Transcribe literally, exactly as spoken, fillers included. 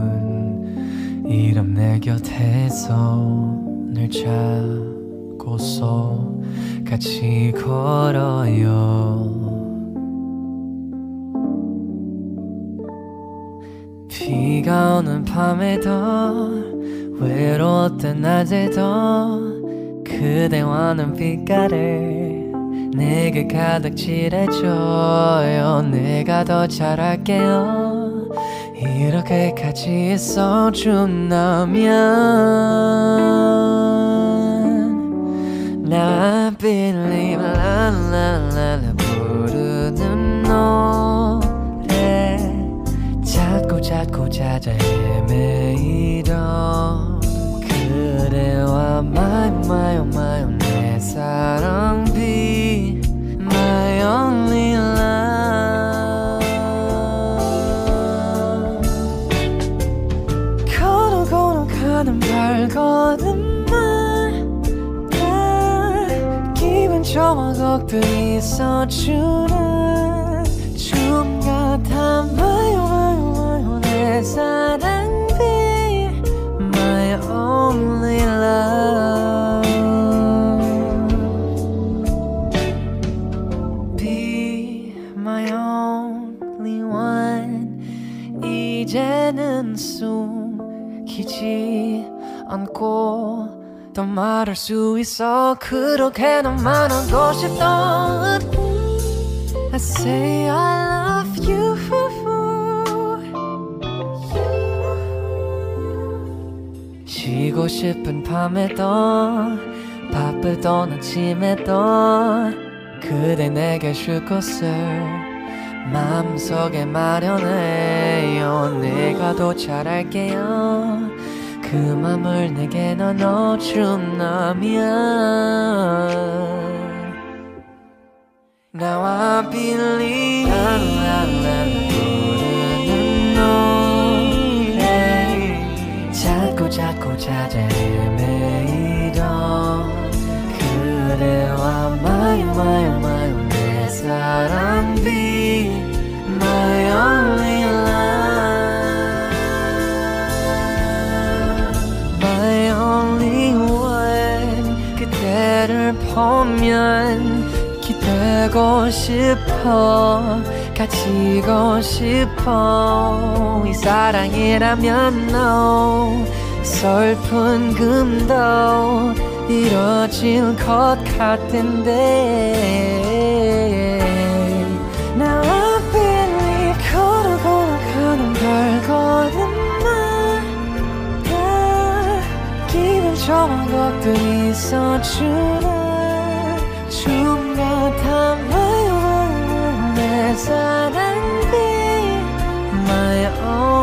이름 내 곁에서 늘 잡고서 같이 걸어요. 비가 오는 밤에도 외로웠던 낮에도 그대와는 빛깔을 내게 가득 칠해줘요. 내가 더 잘할게요. 이렇게 같이 있어준다면 Now I believe la la la la 부르는 노래 자꾸 자꾸 찾아 헤매이던 그대와 my my oh my oh 내 사랑 be my only love. 걸어 걸어가는 발걸음만 다 기분 좋아 곡들 있어주는 춤 같아 my oh my oh my oh 내 사랑 be my only love. Be my only one. 이제는 숨기지 않고 더 말할 수 있어. 그렇게 너만 하고 싶던 I say I love you. 쉬고 싶은 밤에도 바쁘던 아침에도 그대 내게 줄 곳을 마음속에 마련해요. 내가 더 잘할게요. 그 맘을 내게 나눠준다면 Now I believe 부르는 노래 자꾸 자꾸 찾아 헤매이던 그대와 my my my 내 사랑 be my only love. My only one. 그대를 보면 기대고 싶어 갇히고 싶어. 이 사랑이라면 no 슬픈 금도 이뤄질 것 같은데 Now I believe 걸어 걸어가는 발걸음만 다 기분 좋은 것들 있어주는 춤 같아 my 내 사랑 be my own